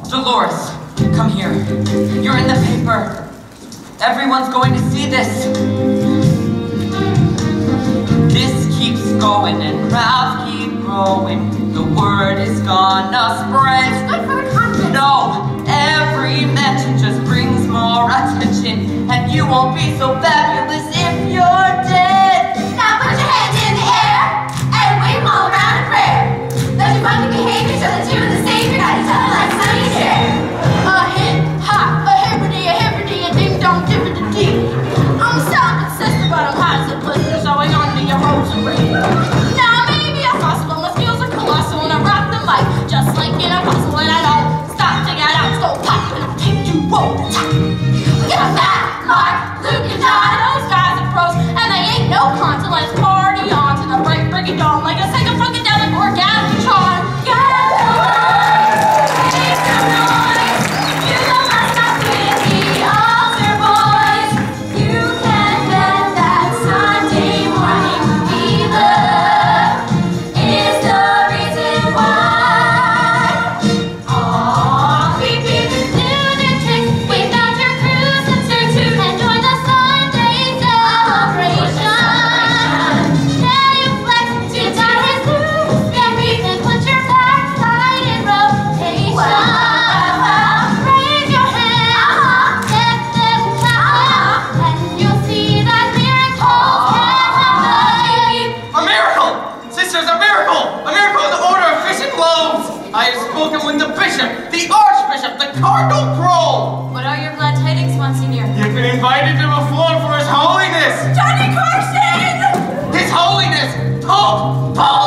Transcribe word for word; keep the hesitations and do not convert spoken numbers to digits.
Dolores, come here. You're in the paper. Everyone's going to see this. This keeps going and crowds keep growing. The word is gonna spread. It's good for the content. No, every mention just brings more attention, and you won't be so fabulous if you're dead. Now put your hands in the air and wave them all around in prayer. Let your funky behavior show that you and the Savior got each other like sunny share. A hip hop, a hippity, a hippity, a ding dong, dippity dee. I'm sounding sister, but I'm hot as a blister, so I on to your rosary. Now maybe I'm possible, my skills are colossal, and I rock the mic just like an apostle, and I don't stop to get out, go pop, and I'll take you over the top. We got Matt, Mark, Luke, and John, those guys are pros, and they ain't no con till let's party on to the break, break it dawn, like a second funkadelic orgasmatron. With the bishop, the archbishop, the cardinal crow. What are your glad tidings, Monsignor? You've been invited to perform for His Holiness. Johnny Carson! His Holiness, Pope Paul